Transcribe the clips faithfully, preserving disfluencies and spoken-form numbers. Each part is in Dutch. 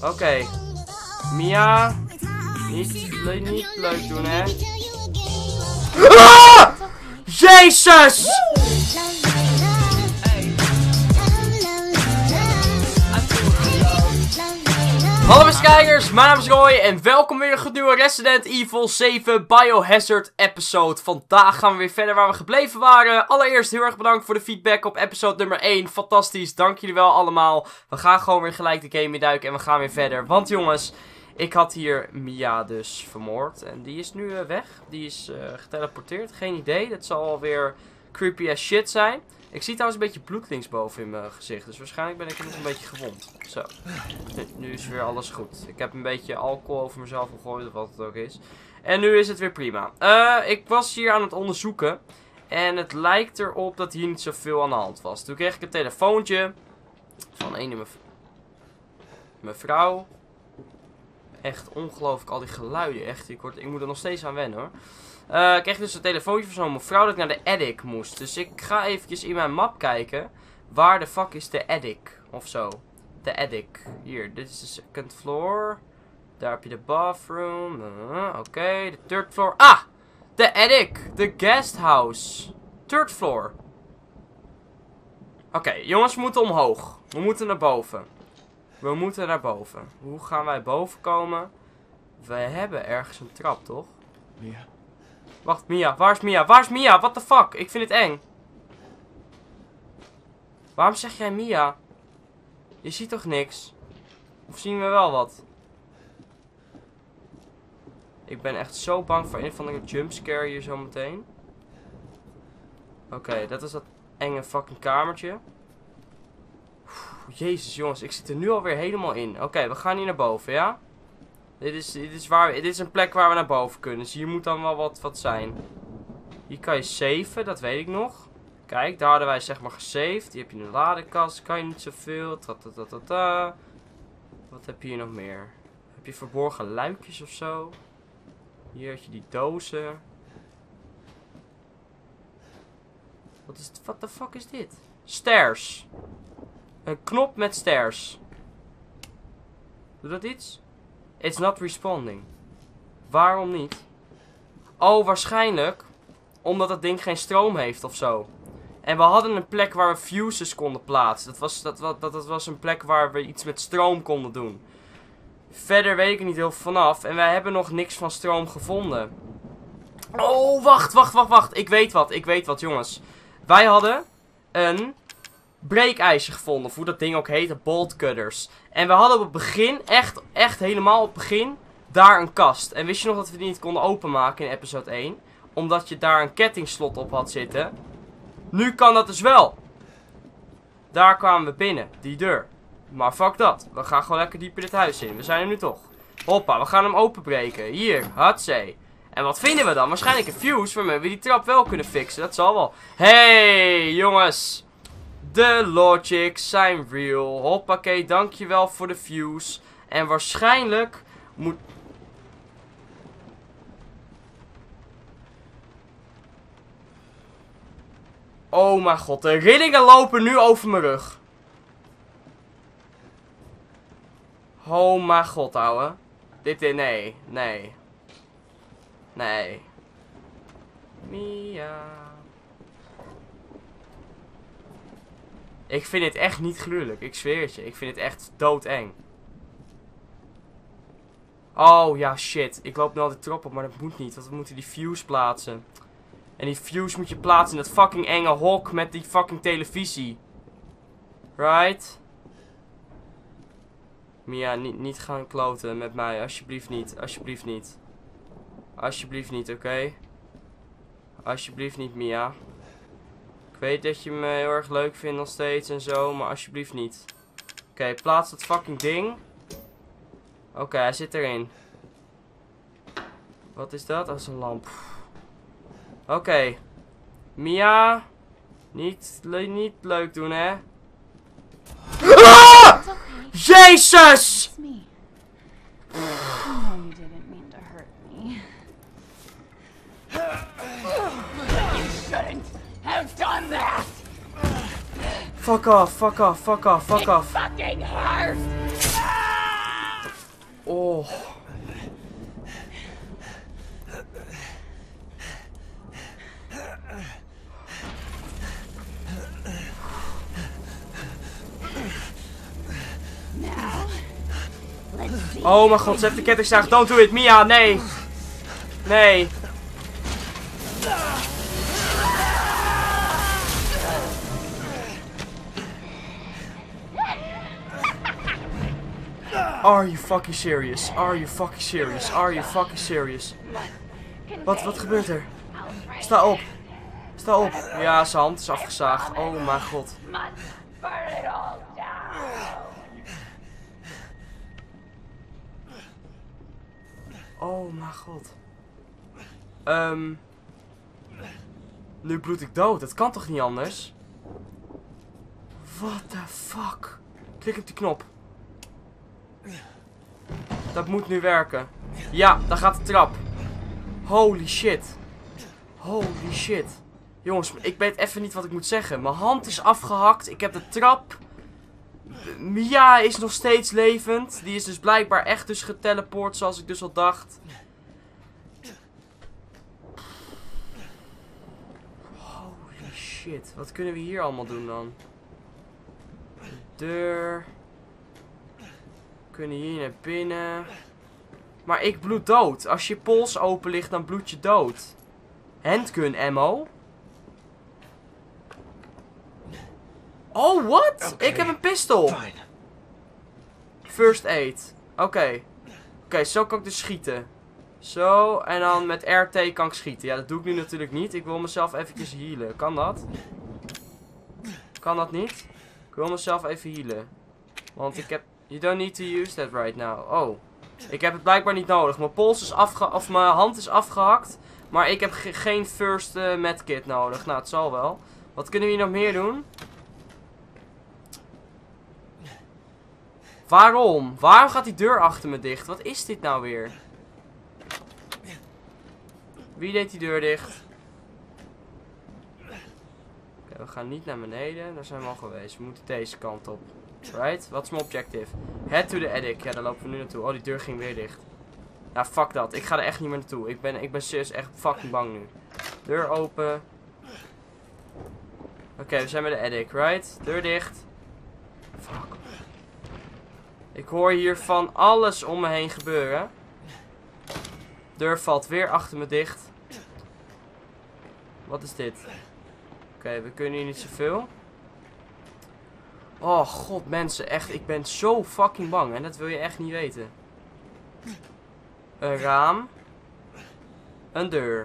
Oké. Okay. Mia. Niet, niet leuk doen, hè. Ah! Jezus! Hallo beste kijkers, mijn naam is Roy en welkom weer een nieuwe Resident Evil zeven Biohazard episode. Vandaag gaan we weer verder waar we gebleven waren. Allereerst heel erg bedankt voor de feedback op episode nummer één. Fantastisch, dank jullie wel allemaal. We gaan gewoon weer gelijk de game induiken en we gaan weer verder. Want jongens, ik had hier Mia dus vermoord en die is nu uh, weg. Die is uh, geteleporteerd, geen idee. Dat zal alweer creepy as shit zijn. Ik zie trouwens een beetje bloed linksboven in mijn gezicht. Dus waarschijnlijk ben ik nog een beetje gewond. Zo. Nu, nu is weer alles goed. Ik heb een beetje alcohol over mezelf gegooid. Of wat het ook is. En nu is het weer prima. Uh, ik was hier aan het onderzoeken. En het lijkt erop dat hier niet zoveel aan de hand was. Toen kreeg ik een telefoontje. Van een mev mevrouw. Echt ongelooflijk. Al die geluiden. Echt. Ik, word, ik moet er nog steeds aan wennen hoor. Uh, ik kreeg dus een telefoontje van zo'n mevrouw dat ik naar de attic moest. Dus ik ga eventjes in mijn map kijken. Waar de fuck is de attic? Of zo. De attic. Hier, dit is de second floor. Daar heb je de bathroom. Uh, Oké, okay. De third floor. Ah! De attic. De guest house. Third floor. Oké, okay, jongens, we moeten omhoog. We moeten naar boven. We moeten naar boven. Hoe gaan wij boven komen? We hebben ergens een trap, toch? Mia. Wacht, Mia. Waar is Mia? Waar is Mia? What the fuck? Ik vind het eng. Waarom zeg jij Mia? Je ziet toch niks? Of zien we wel wat? Ik ben echt zo bang voor een van de jumpscare hier zometeen. Oké, okay, dat is dat enge fucking kamertje. Oeh, jezus jongens, ik zit er nu alweer helemaal in. Oké, okay, we gaan hier naar boven, ja? Dit is, dit, is waar, dit is een plek waar we naar boven kunnen. Dus hier moet dan wel wat, wat zijn. Hier kan je saven, dat weet ik nog. Kijk, daar hadden wij zeg maar gesaved. Hier heb je een ladekast, kan je niet zoveel. Tatatatata. Wat heb je hier nog meer? Heb je verborgen luikjes of zo? Hier heb je die dozen. Wat is, what the fuck is dit? Stairs. Een knop met stairs. Doe dat iets? It's not responding. Waarom niet? Oh, waarschijnlijk omdat dat ding geen stroom heeft of zo. En we hadden een plek waar we fuses konden plaatsen. Dat was, dat, dat, dat was een plek waar we iets met stroom konden doen. Verder weet ik er niet heel vanaf. En wij hebben nog niks van stroom gevonden. Oh, wacht, wacht, wacht, wacht. Ik weet wat, ik weet wat, jongens. Wij hadden een breekijzer gevonden. Of hoe dat ding ook heette, bolt cutters. En we hadden op het begin, echt, echt helemaal op het begin, daar een kast. En wist je nog dat we die niet konden openmaken in episode één? Omdat je daar een kettingslot op had zitten. Nu kan dat dus wel. Daar kwamen we binnen, die deur. Maar fuck dat. We gaan gewoon lekker dieper dit huis in. We zijn er nu toch. Hoppa, we gaan hem openbreken. Hier, hatsé. En wat vinden we dan? Waarschijnlijk een fuse waarmee we die trap wel kunnen fixen. Dat zal wel. Hey, jongens. De logics zijn real. Hoppakee, dankjewel voor de fuse. En waarschijnlijk moet... Oh mijn god, de rillingen lopen nu over mijn rug. Oh mijn god, ouwe. Dit is... Nee, nee. Nee. Mia. Ik vind het echt niet gruwelijk. Ik zweer het je. Ik vind het echt doodeng. Oh ja, shit. Ik loop nu al de trap op, maar dat moet niet. Want we moeten die fuse plaatsen. En die fuse moet je plaatsen in dat fucking enge hok met die fucking televisie. Right? Mia, niet, niet gaan kloten met mij. Alsjeblieft niet. Alsjeblieft niet. Alsjeblieft niet, oké? Okay? Alsjeblieft niet, Mia. Ik weet dat je me heel erg leuk vindt nog steeds en zo, maar alsjeblieft niet. Oké, okay, plaats dat fucking ding. Oké, okay, hij zit erin. Wat is dat? Dat is een lamp. Oké. Okay. Mia. Niet, le niet leuk doen, hè? Ah! Jezus! Fuck off, fuck off, fuck off, fuck off. Oh. Oh mijn god, ze heeft de kettingzaag. Don't do it, Mia, nee. Nee. Are you fucking serious? Are you fucking serious? Are you fucking serious? Wat, wat gebeurt er? Sta op. Sta op. Ja, zijn hand is afgezaagd. Oh mijn god. Oh mijn god. Um, nu bloed ik dood. Dat kan toch niet anders? What the fuck? Klik op die knop. Dat moet nu werken. Ja, daar gaat de trap. Holy shit. Holy shit. Jongens, ik weet even niet wat ik moet zeggen. Mijn hand is afgehakt. Ik heb de trap. Mia is nog steeds levend. Die is dus blijkbaar echt dus geteleport zoals ik dus al dacht. Holy shit. Wat kunnen we hier allemaal doen dan? De deur. We kunnen hier naar binnen. Maar ik bloed dood. Als je pols open ligt, dan bloed je dood. Handgun ammo. Oh, what? Okay. Ik heb een pistool. Fine. First aid. Oké. Okay. Oké, okay, zo kan ik dus schieten. Zo, en dan met R T kan ik schieten. Ja, dat doe ik nu natuurlijk niet. Ik wil mezelf eventjes healen. Kan dat? Kan dat niet? Ik wil mezelf even healen. Want ik heb... You don't need to use that right now. Oh. Ik heb het blijkbaar niet nodig. Mijn pols is afge... Of mijn hand is afgehakt. Maar ik heb ge geen first uh, medkit nodig. Nou, het zal wel. Wat kunnen we hier nog meer doen? Waarom? Waarom gaat die deur achter me dicht? Wat is dit nou weer? Wie deed die deur dicht? Oké, okay, we gaan niet naar beneden. Daar zijn we al geweest. We moeten deze kant op. Right? Wat is mijn objective? Head to the attic. Ja, daar lopen we nu naartoe. Oh, die deur ging weer dicht. Ja, fuck dat. Ik ga er echt niet meer naartoe. Ik ben, ik ben serieus echt fucking bang nu. Deur open. Oké, okay, we zijn bij de attic, right? Deur dicht. Fuck. Ik hoor hier van alles om me heen gebeuren. Deur valt weer achter me dicht. Wat is dit? Oké, okay, we kunnen hier niet zoveel. Oh god mensen, echt, ik ben zo fucking bang. En dat wil je echt niet weten. Een raam. Een deur.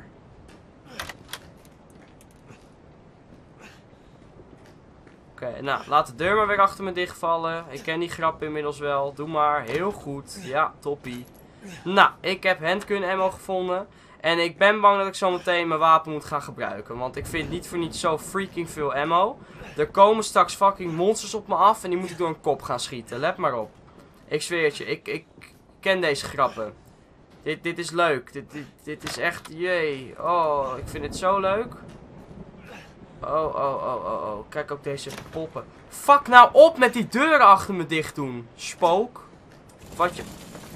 Oké, okay, nou, laat de deur maar weer achter me dichtvallen. Ik ken die grap inmiddels wel. Doe maar, heel goed. Ja, toppie. Nou, ik heb handgun ammo gevonden. En ik ben bang dat ik zo meteen mijn wapen moet gaan gebruiken. Want ik vind niet voor niets zo freaking veel ammo. Er komen straks fucking monsters op me af. En die moet ik door een kop gaan schieten. Let maar op. Ik zweer het je, ik, ik ken deze grappen. Dit, dit is leuk. Dit, dit, dit is echt, jee. Oh, ik vind het zo leuk. Oh, oh, oh, oh, oh. Kijk ook deze poppen. Fuck nou op met die deuren achter me dicht doen. Spook. Wat je...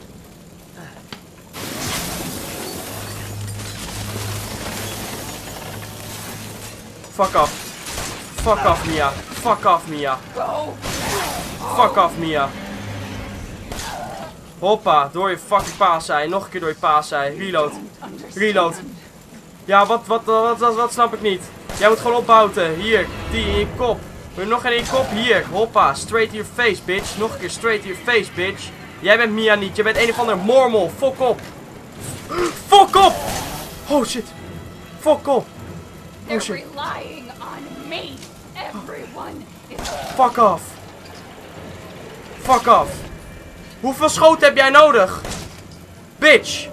Fuck af. Fuck af, Mia. Fuck af, Mia. Fuck af, Mia. Hoppa, door je fucking paasei. Nog een keer door je paasei. Reload. Reload. Ja, wat, wat, wat, wat, wat snap ik niet. Jij moet gewoon ophouden. Hier, die in je kop. Wil je nog een in je kop? Hier, hoppa. Straight to your face, bitch. Nog een keer straight to your face, bitch. Jij bent Mia niet. Je bent een of ander mormel. Fok op. Fok op. Oh shit. Fok op. Oh shit. Fuck off. Fuck off. Hoeveel schoten heb jij nodig? Bitch.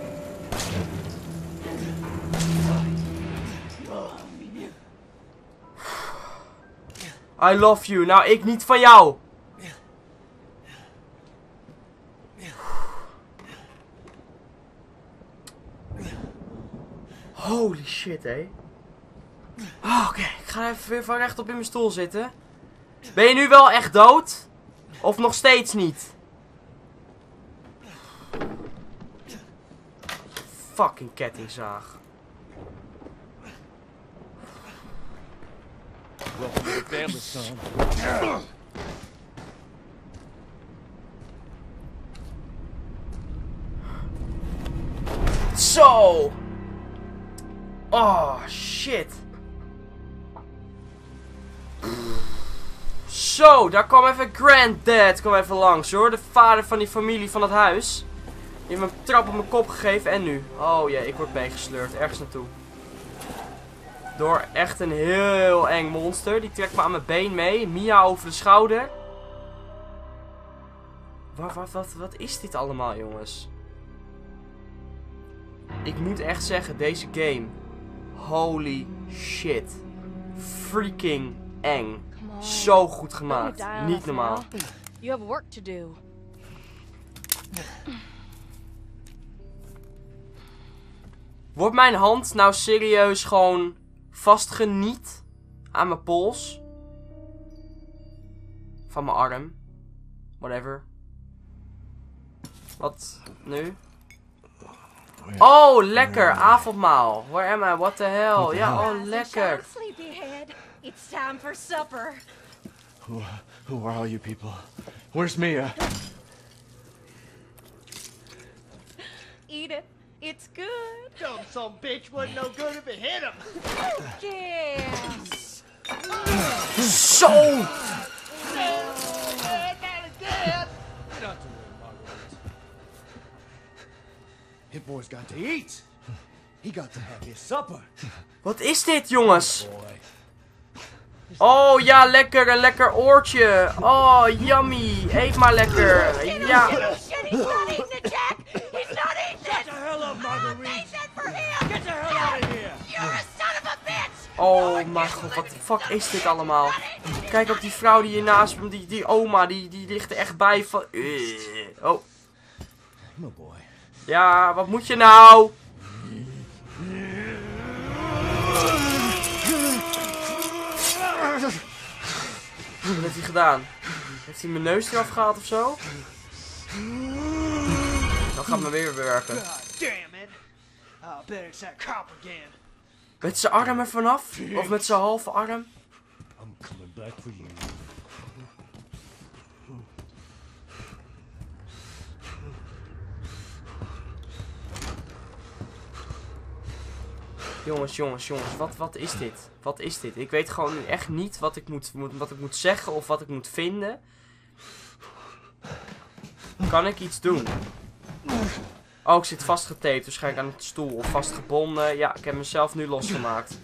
I love you. Nou, ik niet van jou. Holy shit, hé. Oh, oké, okay. Ik ga even weer van rechtop in mijn stoel zitten. Ben je nu wel echt dood? Of nog steeds niet? fucking kettingzaag. Welcome to the family, son. Zo! Oh, shit. Zo, daar kwam even Granddad kwam even langs hoor. De vader van die familie van het huis. Die heeft me een trap op mijn kop gegeven en nu. Oh ja, ik word meegesleurd ergens naartoe. Door echt een heel eng monster. Die trekt me aan mijn been mee. Mia over de schouder. Wat, wat, wat, wat is dit allemaal, jongens? Ik moet echt zeggen, deze game. Holy shit. Freaking eng. Zo goed gemaakt. Niet normaal. You have work to do. Wordt mijn hand nou serieus gewoon vastgeniet aan mijn pols? Van mijn arm? Whatever. Wat nu? Oh, lekker. Avondmaal. Where am I? What the hell? Ja, oh, lekker. Sleepyhead. It's time for supper. Who, who are all you people? Where's Mia? Eat it. It's good. Dumb son bitch wasn't no good if it hit him. Yes. Zo! Man, not again. Not to worry, Margaret. His boy's got to eat. He got to have his supper. Wat is dit, jongens? Boy. Oh ja, lekker. Een lekker oortje. Oh, yummy. Eet maar lekker. Ja. He's not eating it, Jack. He's not eating Get it. the hell up, Marguerite. Eat that for him. Get the hell out of here. You're a son of a bitch. Oh mijn god, wat de fuck is dit allemaal? Kijk op die vrouw die hier naast me, die, die oma, die, die ligt er echt bij van... Uh. Oh. No boy. Ja, wat moet je nou? Wat heeft hij gedaan? Heeft hij mijn neus eraf gehaald of zo? Dan gaat me weer werken. God damn it. I bet it's that cop again. Met zijn arm er vanaf? Of met zijn halve arm? I'm coming back for you. Jongens, jongens, jongens, wat, wat is dit? Wat is dit? Ik weet gewoon echt niet wat ik moet, moet, wat ik moet zeggen of wat ik moet vinden. Kan ik iets doen? Oh, ik zit vastgetaped, waarschijnlijk aan de stoel of vastgebonden. Ja, ik heb mezelf nu losgemaakt.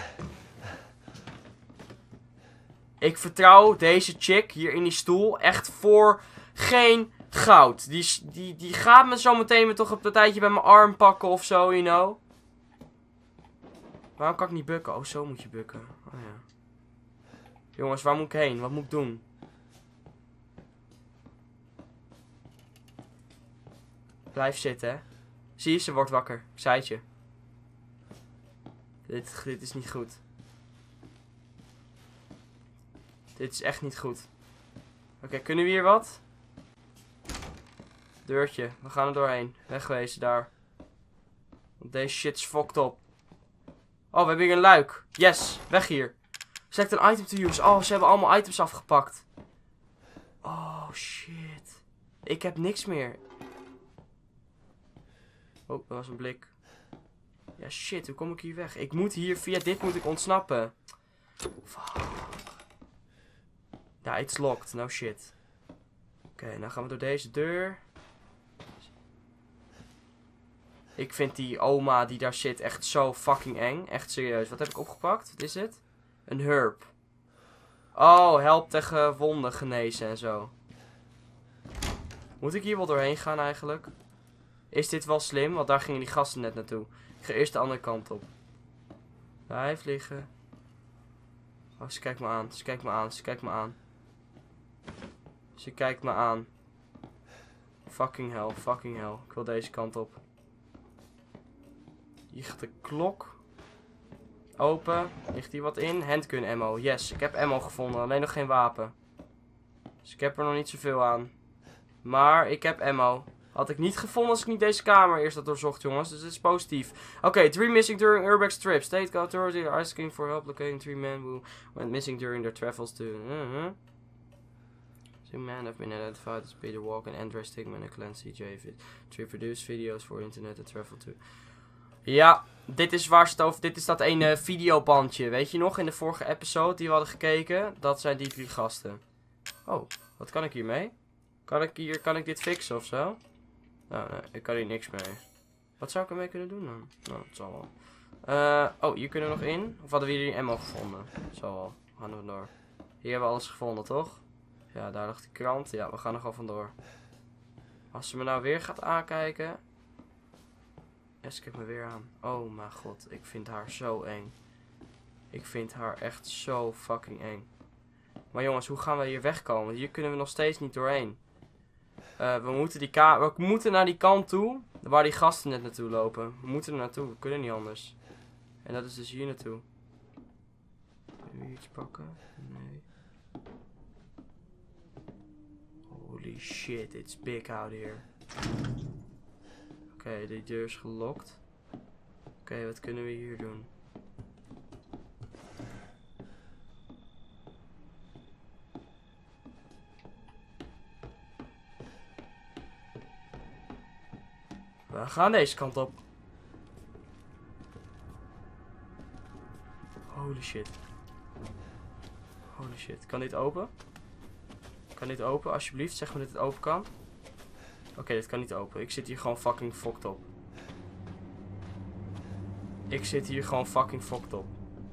Ik vertrouw deze chick hier in die stoel echt voor geen goud. Die, die, die gaat me zo meteen me toch op een tijdje bij mijn arm pakken of zo, you know. Waarom kan ik niet bukken? Oh, zo moet je bukken. Oh ja. Jongens, waar moet ik heen? Wat moet ik doen? Blijf zitten, hè. Zie je, ze wordt wakker. Ik zei het je. Dit, dit is niet goed. Dit is echt niet goed. Oké, okay, kunnen we hier wat? Deurtje. We gaan er doorheen. Wegwezen daar. Want deze shit is fucked up. Oh, we hebben hier een luik. Yes, weg hier. Select een item to use. Oh, ze hebben allemaal items afgepakt. Oh, shit. Ik heb niks meer. Oh, dat was een blik. Ja, shit. Hoe kom ik hier weg? Ik moet hier, via dit moet ik ontsnappen. Fuck. Ja, it's locked. No shit. Oké, okay, nou gaan we door deze deur. Ik vind die oma die daar zit echt zo fucking eng. Echt serieus. Wat heb ik opgepakt? Wat is het? Een herb. Oh, helpt tegen wonden genezen en zo. Moet ik hier wel doorheen gaan eigenlijk? Is dit wel slim? Want daar gingen die gasten net naartoe. Ik ga eerst de andere kant op. Blijf liggen. Oh, ze kijkt me aan. Ze kijkt me aan. Ze kijkt me aan. Ze kijkt me aan. Fucking hell. Fucking hell. Ik wil deze kant op. Hier gaat de klok. Open. Ligt hier wat in? Handgun ammo. Yes, ik heb ammo gevonden. Alleen nog geen wapen. Dus ik heb er nog niet zoveel aan. Maar ik heb ammo. Had ik niet gevonden als ik niet deze kamer eerst had doorzocht, jongens. Dus dit is positief. Oké, okay, three missing during Urbex trip. State authority are asking for help locating three men who went missing during their travels to... Uh-huh. Two men have been identified as Peter Walker and Andre Stigman and Clancy Javid. Three produced videos for internet and travel to... Ja, dit is waar ze het over... Dit is dat ene videobandje. Weet je nog, in de vorige episode die we hadden gekeken? Dat zijn die drie gasten. Oh, wat kan ik hiermee? Kan ik hier... Kan ik dit fixen of zo? Nou, nee, ik kan hier niks mee. Wat zou ik ermee kunnen doen dan? Nou, het zal wel. Uh, oh, hier kunnen we nog in. Of hadden we hier ammo gevonden? Het zal wel. Gaan we door. Hier hebben we alles gevonden, toch? Ja, daar ligt de krant. Ja, we gaan er gewoon vandoor. Als ze me nou weer gaat aankijken... Yes, kijk me weer aan. Oh mijn god, ik vind haar zo eng. Ik vind haar echt zo fucking eng. Maar jongens, hoe gaan we hier wegkomen? Hier kunnen we nog steeds niet doorheen. Uh, we, moeten die ka we moeten naar die kant toe, waar die gasten net naartoe lopen. We moeten er naartoe, we kunnen niet anders. En dat is dus hier naartoe. Kunnen we hier iets pakken? Nee. Holy shit, it's big out here. Oké, okay, die deur is gelokt. Oké, okay, wat kunnen we hier doen? We gaan deze kant op. Holy shit. Holy shit. Kan dit open? Kan dit open? Alsjeblieft, zeg me dat het open kan. Oké, okay, dit kan niet open. Ik zit hier gewoon fucking fucked op. Ik zit hier gewoon fucking fucked op.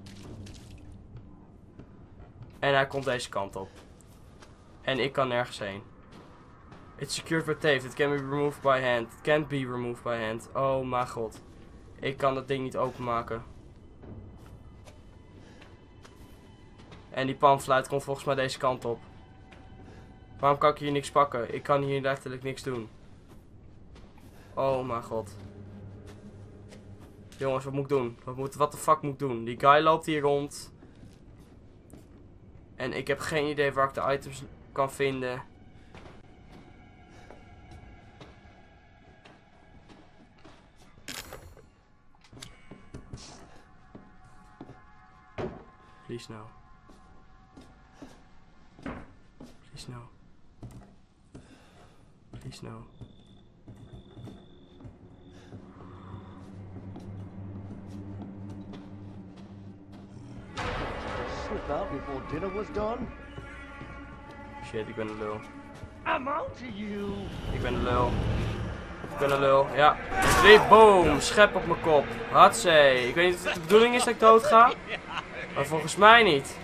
En hij komt deze kant op. En ik kan nergens heen. It's secured by tape. It can be removed by hand. It can't be removed by hand. Oh mijn god. Ik kan dat ding niet openmaken. En die panfluit komt volgens mij deze kant op. Waarom kan ik hier niks pakken? Ik kan hier letterlijk niks doen. Oh mijn god. Jongens, wat moet ik doen? Wat, moet, wat de fuck moet ik doen? Die guy loopt hier rond. En ik heb geen idee waar ik de items kan vinden. Please no. Please no. Please no. Slip out before dinner was done? Shit, ik ben een lul. I'm on to you. Ik ben een lul. Ik ben een lul, ja. Drie, boom, schep op mijn kop. Hatsé. Ik weet niet of het de bedoeling is dat ik dood ga. Maar volgens mij niet.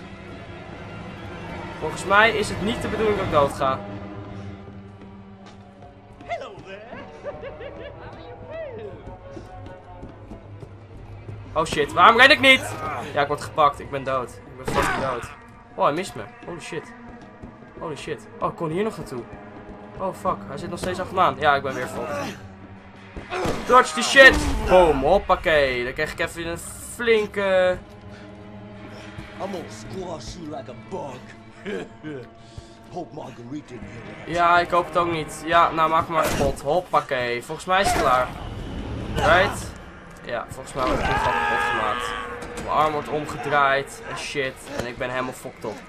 Volgens mij is het niet de bedoeling dat ik dood ga. Hello there. Oh shit, waarom ren ik niet? Ja, ik word gepakt. Ik ben dood. Ik ben fucking dood. Oh, hij mist me. Holy shit. Holy shit. Oh, ik kon hier nog naartoe. Oh fuck, hij zit nog steeds achter me aan. Ja, ik ben weer fucked. Dodge die shit. Boom, hoppakee. Dan krijg ik even een flinke... I'm gonna squash you like a bug. Hope Marguerite didn't hear that. Ja, ik hoop het ook niet. Ja, nou maak me maar kapot. Hoppakee. Volgens mij is het klaar. Right? Ja, volgens mij wordt het gewoon kapot gemaakt. Mijn arm wordt omgedraaid en shit. En ik ben helemaal fucked op.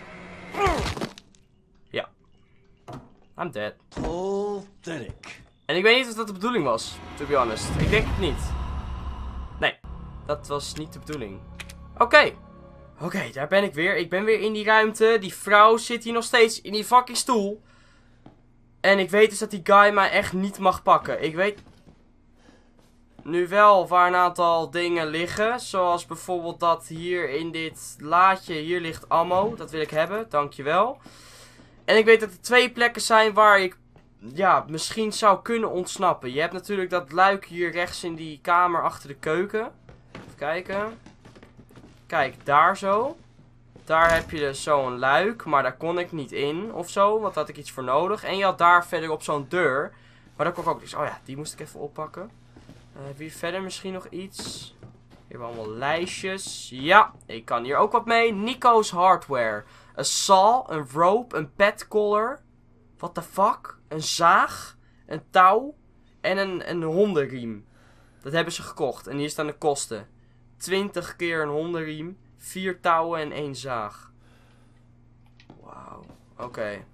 Ja. I'm dead. Pathetic. En ik weet niet of dat de bedoeling was, to be honest. Ik denk het niet. Nee, dat was niet de bedoeling. Oké. Okay. Oké, okay, daar ben ik weer. Ik ben weer in die ruimte. Die vrouw zit hier nog steeds in die fucking stoel. En ik weet dus dat die guy mij echt niet mag pakken. Ik weet nu wel waar een aantal dingen liggen. Zoals bijvoorbeeld dat hier in dit laadje, hier ligt ammo. Dat wil ik hebben, dankjewel. En ik weet dat er twee plekken zijn waar ik, ja, misschien zou kunnen ontsnappen. Je hebt natuurlijk dat luik hier rechts in die kamer achter de keuken. Even kijken. Kijk, daar zo. Daar heb je dus zo'n luik, maar daar kon ik niet in of zo, want daar had ik iets voor nodig. En je had daar verderop zo'n deur, maar daar kon ik ook iets. Oh ja, die moest ik even oppakken. Uh, heb je verder misschien nog iets? Hier hebben we allemaal lijstjes. Ja, ik kan hier ook wat mee. Nico's Hardware. Een saw, een rope, een pet collar. What the fuck? Een zaag. een touw en een, een hondenriem. Dat hebben ze gekocht. En hier staan de kosten. twintig keer een hondenriem, vier touwen en één zaag. Wauw. Oké. Okay.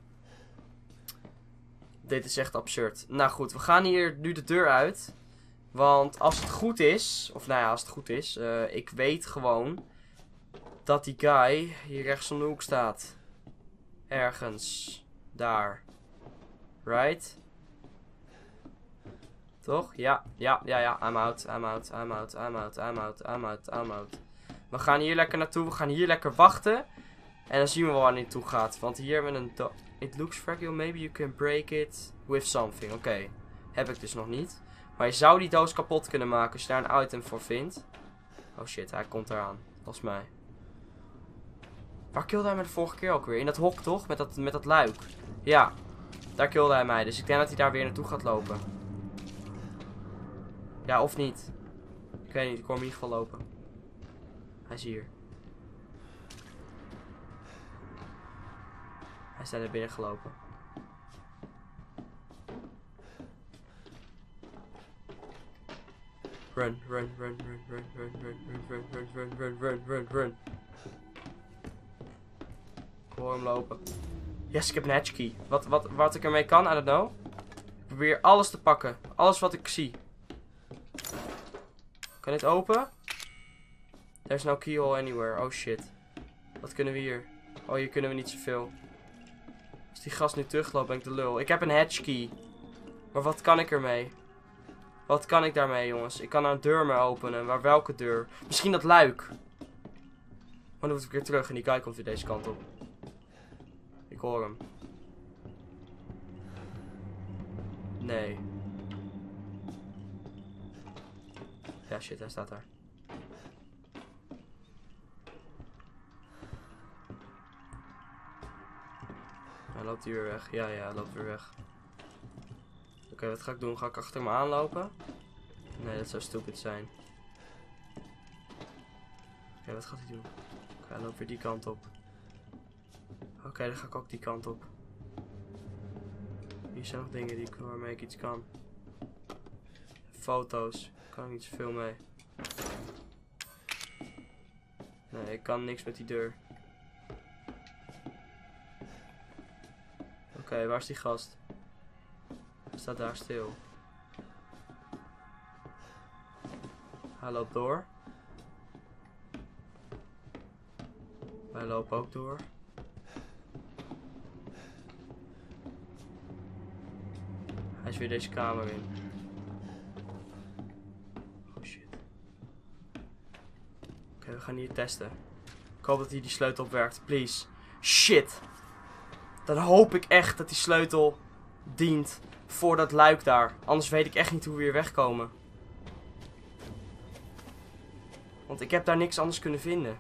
Dit is echt absurd. Nou goed, we gaan hier nu de deur uit. Want als het goed is, of nou ja, als het goed is, uh, ik weet gewoon dat die guy hier rechts om de hoek staat. Ergens. Daar. Right? Toch? Ja, ja, ja, ja. I'm out, I'm out, I'm out, I'm out, I'm out, I'm out, I'm out. We gaan hier lekker naartoe, we gaan hier lekker wachten. En dan zien we wel waar het naartoe gaat. Want hier hebben we een do- It looks fragile, maybe you can break it with something. Oké, okay. Heb ik dus nog niet. Maar je zou die doos kapot kunnen maken als je daar een item voor vindt. Oh shit, hij komt eraan. Volgens mij. Waar kilde hij me de vorige keer ook weer? In dat hok toch? Met dat, met dat luik. Ja, daar kilde hij mij. Dus ik denk dat hij daar weer naartoe gaat lopen. Ja, of niet. Ik weet niet, ik hoor hem in ieder geval lopen. Hij is hier. Hij is daar naar binnen gelopen. Run, run, run, run, run, run, run, run, run, run, run, run, run, run. Ik hoor hem lopen. Yes, ik heb een hatchkey. Wat, wat, wat ik ermee kan, I don't know. Ik probeer alles te pakken. Alles wat ik zie. Kan dit open? There's no keyhole anywhere. Oh shit. Wat kunnen we hier? Oh, hier kunnen we niet zoveel. Als die gast nu terugloopt, ben ik de lul. Ik heb een hatchkey. Maar wat kan ik ermee? Wat kan ik daarmee, jongens? Ik kan een deur meer openen. Maar welke deur? Misschien dat luik. Maar dan moet ik weer terug en die guy komt weer deze kant op. Ik hoor hem. Nee. Ja, shit, hij staat daar. Hij loopt hier weer weg. Ja, ja, hij loopt weer weg. Oké, okay, wat ga ik doen? Ga ik achter hem aanlopen? Nee, dat zou stupid zijn. Oké, okay, wat gaat hij doen? Oké, okay, hij loopt weer die kant op. Oké, okay, dan ga ik ook die kant op. Hier zijn nog dingen die ik, waarmee ik iets kan. Foto's. Daar kan ik niet zoveel mee. Nee, ik kan niks met die deur. Oké, okay, waar is die gast? Hij staat daar stil. Hij loopt door. Wij lopen ook door. Hij is weer deze kamer in. Oh shit. Oké, okay, we gaan hier testen. Ik hoop dat hij die sleutel opwerkt. Please. Shit. Dan hoop ik echt dat die sleutel dient voor dat luik daar. Anders weet ik echt niet hoe we hier wegkomen. Want ik heb daar niks anders kunnen vinden.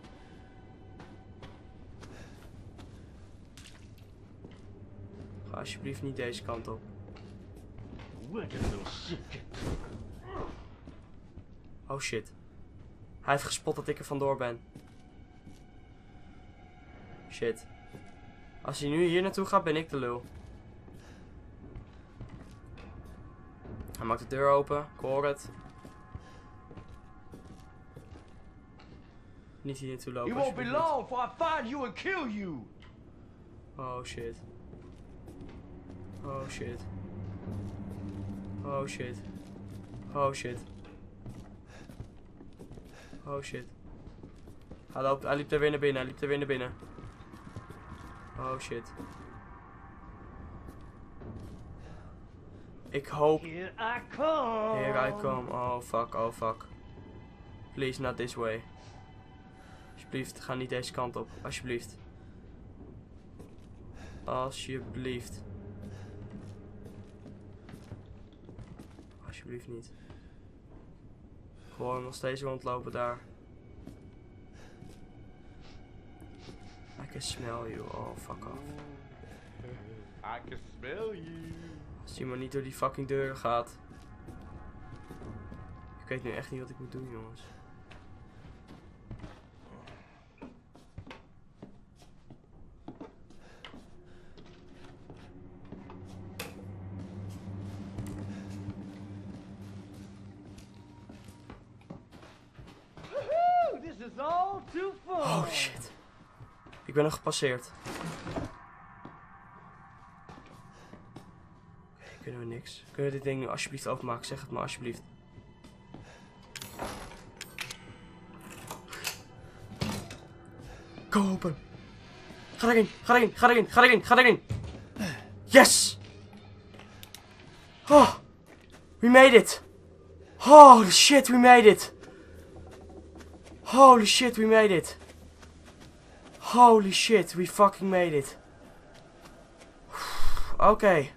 Ga alsjeblieft niet deze kant op. Oh shit. Hij heeft gespot dat ik er vandoor ben. Shit. Als hij nu hier naartoe gaat, ben ik de lul. Hij maakt de deur open. Ik hoor het. Niet hier naartoe lopen. You won't be long before I find you and kill you. Oh shit. Oh shit. Oh shit. Oh shit. Oh shit. Hij, loopt, hij liep er weer naar binnen. Hij liep er weer naar binnen. Oh shit. Ik hoop. Here I come. Here I come. Oh fuck, oh fuck. Please, not this way. Alsjeblieft, ga niet deze kant op. Alsjeblieft. Alsjeblieft. Alsjeblieft niet. Gewoon nog steeds rondlopen daar. I can smell you. Oh, fuck off. I can smell you. Als hij maar niet door die fucking deuren gaat. Ik weet nu echt niet wat ik moet doen, jongens. Oh shit. Ik ben nog gepasseerd. Oké, kunnen we niks. Kunnen we dit ding nu alsjeblieft openmaken? Zeg het maar alsjeblieft. Kom open. Ga erin, ga erin, ga erin, ga erin, ga erin. Yes! Oh, we made it. Holy shit, we made it. Holy shit, we made it. Holy shit, we fucking made it. Oké. Okay.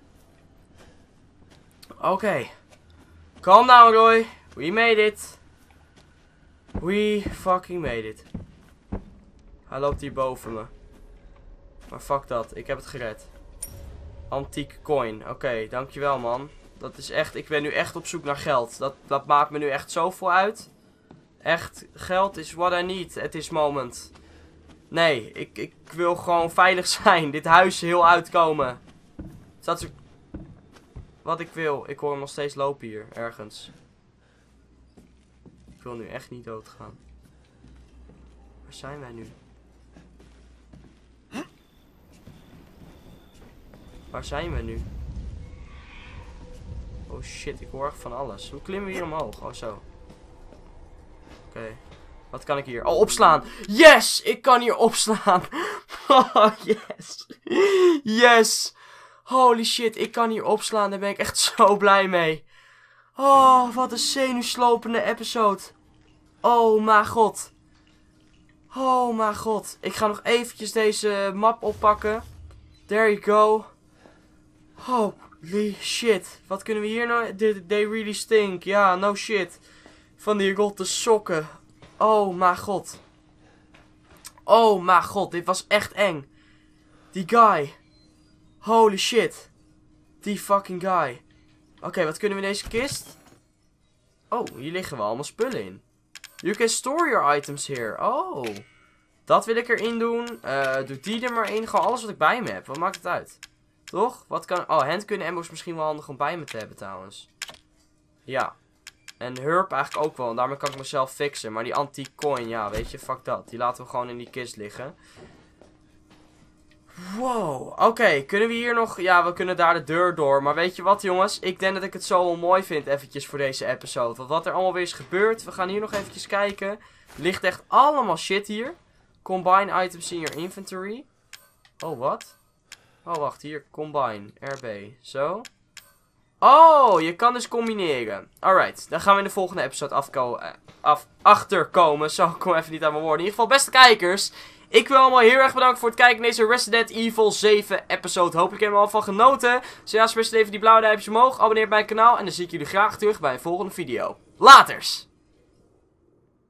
Oké. Okay. Calm down, Roy. We made it. We fucking made it. Hij loopt hier boven me. Maar fuck dat, ik heb het gered. Antieke coin. Oké, okay, dankjewel man. Dat is echt, ik ben nu echt op zoek naar geld. Dat, dat maakt me nu echt zoveel uit. Echt, geld is what I need at this moment. Nee, ik, ik wil gewoon veilig zijn. Dit huis heel uitkomen. Dat is wat ik wil. Ik hoor hem nog steeds lopen hier, ergens. Ik wil nu echt niet doodgaan. Waar zijn wij nu? Waar zijn we nu? Oh shit, ik hoor echt van alles. Hoe klimmen we hier omhoog? Oh zo. Oké. Okay. Wat kan ik hier? Oh, opslaan! Yes! Ik kan hier opslaan! Oh, yes! Yes! Holy shit, ik kan hier opslaan. Daar ben ik echt zo blij mee. Oh, wat een zenuwslopende episode. Oh, mijn god. Oh, mijn god. Ik ga nog eventjes deze map oppakken. There you go. Holy shit. Wat kunnen we hier nou? They, they really stink. Ja, no shit. Van die rotte sokken. Oh, mijn god. Oh, mijn god. Dit was echt eng. Die guy. Holy shit. Die fucking guy. Oké, okay, wat kunnen we in deze kist? Oh, hier liggen wel allemaal spullen in. You can store your items here. Oh. Dat wil ik erin doen. Uh, doe die er maar in. Gewoon alles wat ik bij me heb. Wat maakt het uit? Toch? Wat kan... Oh, handgun ammo is misschien wel handig om bij me te hebben trouwens. Ja. En herb eigenlijk ook wel. En daarmee kan ik mezelf fixen. Maar die anti-coin, ja, weet je, fuck dat. Die laten we gewoon in die kist liggen. Wow. Oké, okay, kunnen we hier nog... Ja, we kunnen daar de deur door. Maar weet je wat, jongens? Ik denk dat ik het zo wel mooi vind eventjes voor deze episode. Want wat er allemaal weer is gebeurd. We gaan hier nog eventjes kijken. Er ligt echt allemaal shit hier. Combine items in your inventory. Oh, wat? Oh, wacht. Hier. Combine. R B. Zo. Oh, je kan dus combineren. Alright. Dan gaan we in de volgende episode afko af achterkomen. Zo, ik kom even niet aan mijn woorden. In ieder geval, beste kijkers. Ik wil allemaal heel erg bedanken voor het kijken naar deze Resident Evil zeven episode. Hopelijk hebben jullie er al van genoten. Zo ja, smash even die blauwe duimpjes omhoog. Abonneer op mijn kanaal. En dan zie ik jullie graag terug bij een volgende video. Laters!